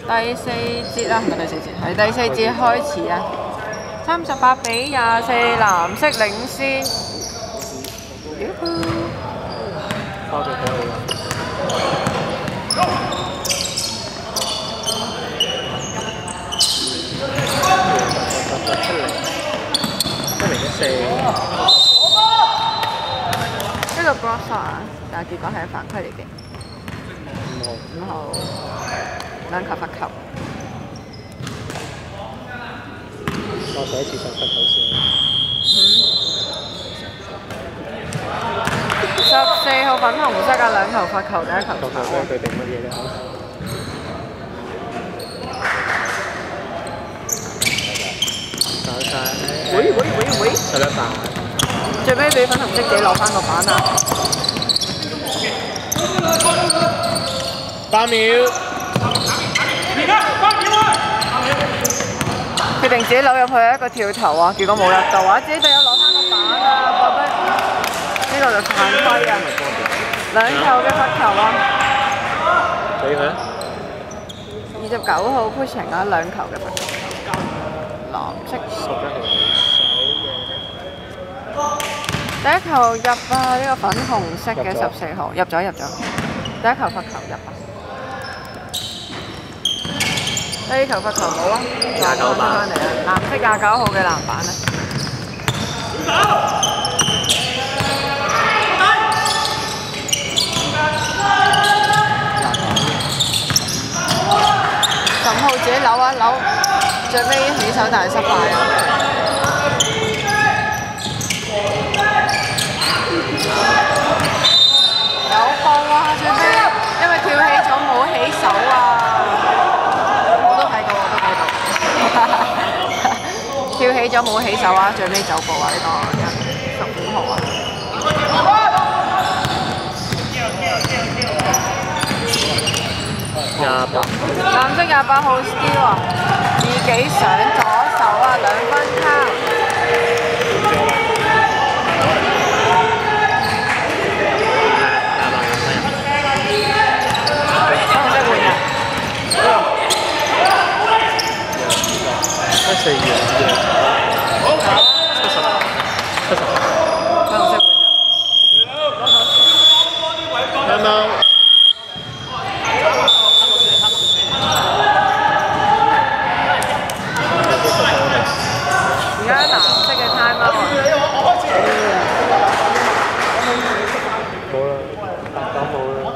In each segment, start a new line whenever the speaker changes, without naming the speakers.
第四節啦，唔係第四節，係第四節開始啊！38-24，藍色領先。
花咗幾好。
呢個 block 啊，但係結果係犯規嚟嘅。5號兩球罰球。
我第一次上罰球線。
14號粉紅色嘅兩球罰球，第一球罰球。
佢定乜嘢咧？搞晒。
喂
11板。
最尾俾粉紅色自己攞翻個板啊
8秒。
決定自己扭入去一個跳投啊，結果冇入到啊，自己隊友攞翻個板啊，覺得呢個就犯規啊，2球嘅罰球啊。
俾佢。
29號 pushing 啊，2球嘅罰球。藍色。第一球入啊！呢個粉紅色嘅14號入咗。第一球罰球入啊！第二球罰球冇啊！再出翻嚟啊！藍色29號嘅籃板啊！15號自己扭一扭，最尾起手但係失敗啊！有報啊！最尾因為跳起咗冇起手啊！我都睇到。跳起咗冇起手啊！最尾走步啊！呢個15號啊！藍色28號 Steal 啊！自己上左手啊，2分卡。
4月
而家藍色嘅 time out
冇啦，8冇啦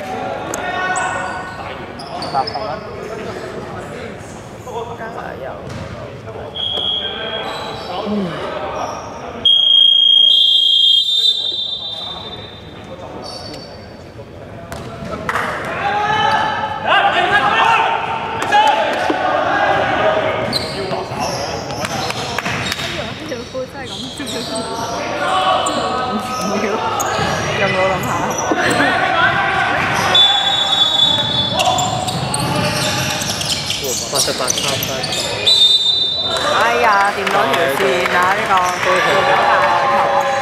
，8分啦。
加油！有冇諗下
？88參分。
哎呀，掂到條線啊！呢個做咗大球啊！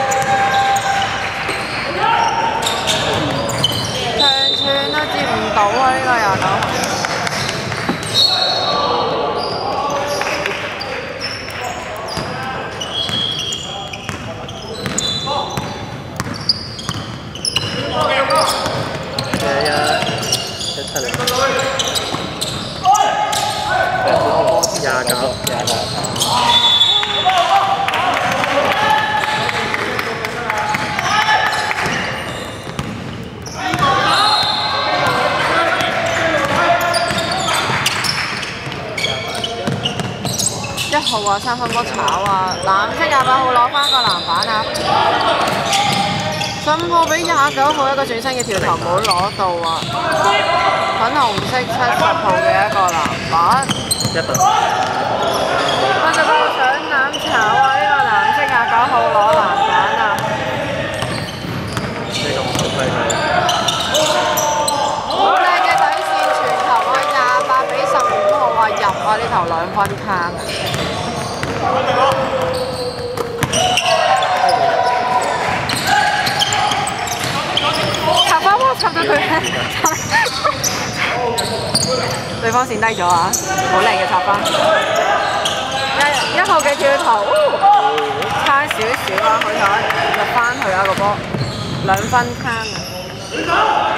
長傳都接唔到啊！呢個29號。1號啊，3分波炒啊！藍色28號攞翻個籃板啊！15號俾29號一個轉身嘅跳投冇攞到啊！粉紅色70號嘅一個籃板。30號上籃炒啊！呢個藍色29號攞籃板啊！好靚嘅底線傳球啊！28-15號啊入啊！呢球2分卡。插到佢。 對方線低咗啊！好靚嘅插花。1號嘅跳投，差少少啊！好彩入翻去啊個波，2分攤啊！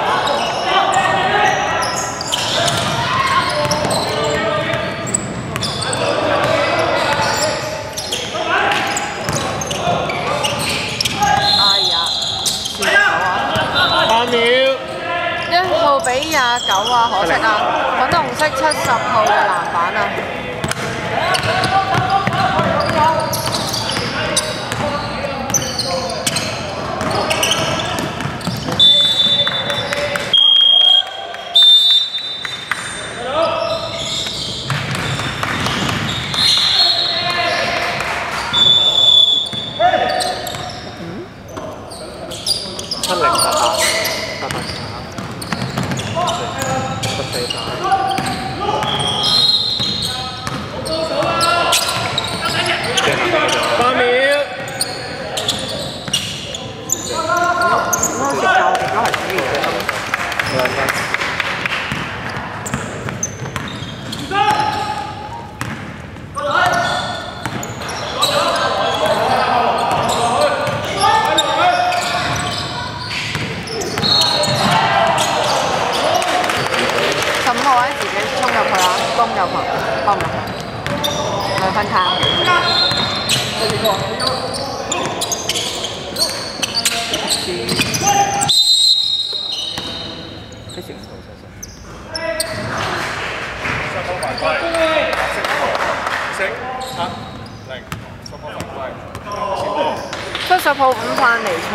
哎呀，算咗啊
8秒。
1號比29啊，可惜啊！粉紅色70號嘅籃板啊！2分攤。70號5犯離場。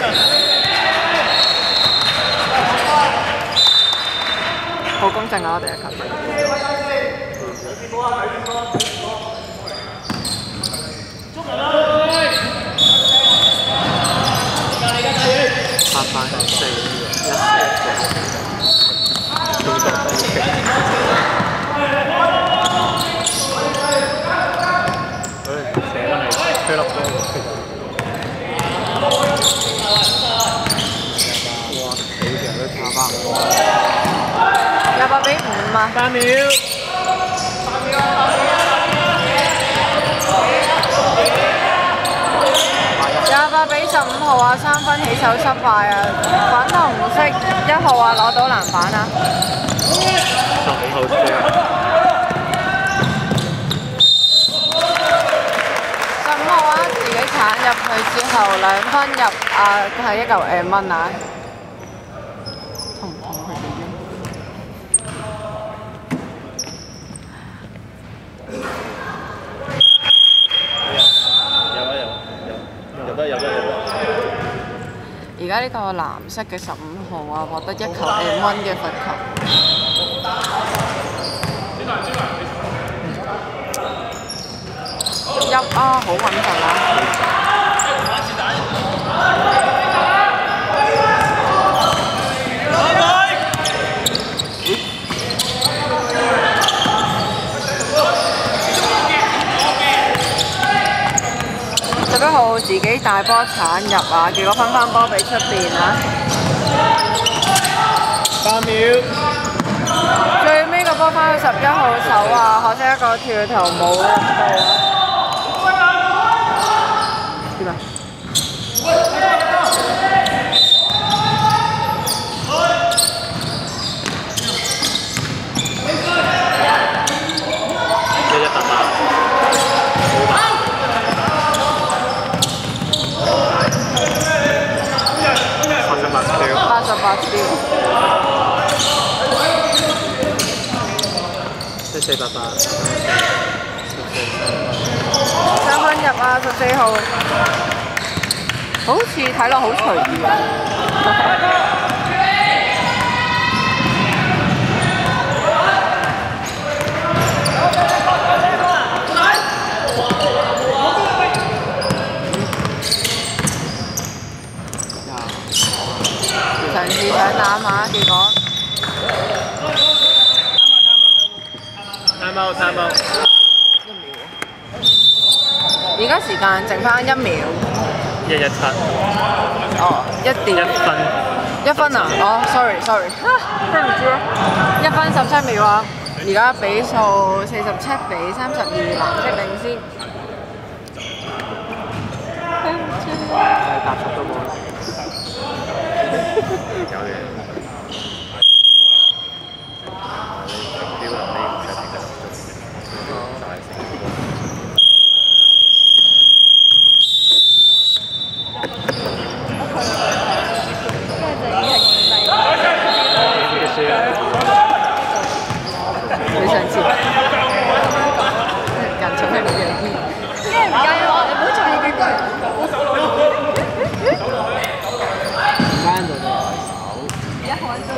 好公正啊！我哋嘅球隊。28比5啊！3秒。28比15號啊，3分起手失敗啊！粉紅色1號啊，攞到籃板啊！15號輸啊！15號啊，自己鏟入去之後2分入啊，係一嚿蚊啊！痛唔痛佢哋啫？而家呢個藍色嘅15號啊，獲得1球1嘅罰球。入啊，好穩陣啊！11號自己大波鏟入啊，結果分翻波俾出邊啊！3秒。最尾個波翻去11號手啊，可惜一個跳投冇入到啊！點啊？88tiêu。488。3分入啊，14號。好似睇落好隨意啊！嘗試想攬下，結果
time out。
1秒。而家時間剩翻1秒。
117。
哦，1分啊！哦 ，sorry，對唔住啊，1分17秒啊！ 而家比數47-32，藍色領先。
搭十都冇啦。有嘢。標林呢唔使點解做？大成
你上次人情係唔一樣。因為唔介意我，你唔好做嘢幾句。
間度都有手。
一開始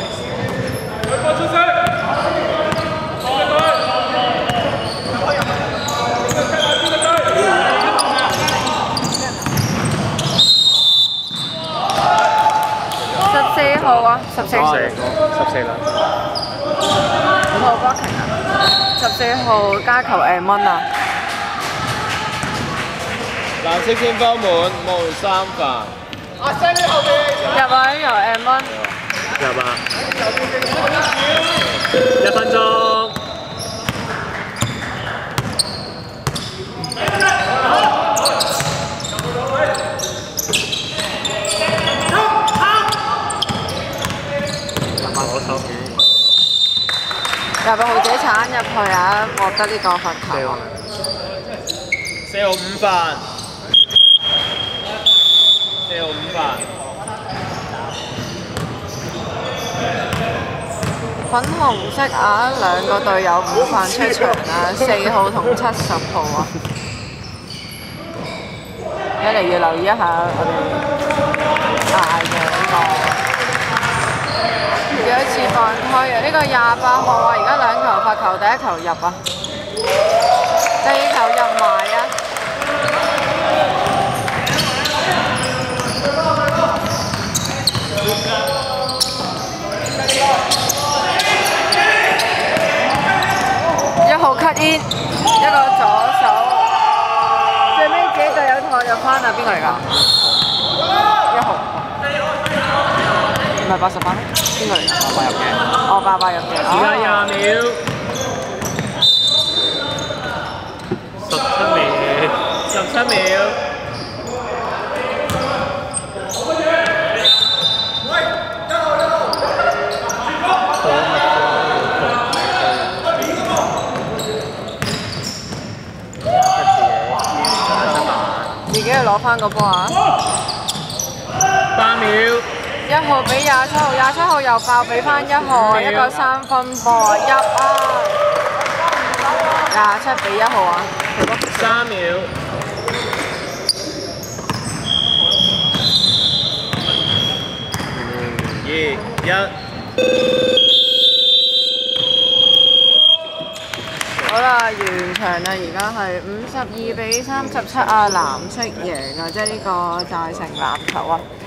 14號啊，14
啦。
5號 blocking 啊，14號加球蚊啊。
藍色先鋒門冇3犯。
入啊！由蚊。
入啊！1分鐘。入啊！豪姐鏟入去啊！獲得呢個罰球。4號5犯。粉紅色啊！兩個隊友5犯出場啊！4號同70號啊！一嚟要留意一下我哋大嘅呢個幾多次犯規啊！呢個28號啊！而家2球罰球，第1球入啊，第2球入埋啊！1號 cut in， 一個左手，最尾自己隊友台入翻啊！邊個嚟㗎？1號，唔係88咩？邊個嚟㗎？88入嘅。哦，88入嘅。時間20秒。17秒。
自己去攞翻個波啊
8秒。
1號俾27號，27號又爆俾翻1號，一個3分波啊入啊！27俾1號啊
3秒。2、1。
好啦，完場啦！而家係52-37啊，藍色贏啊，即係呢個大成籃球啊！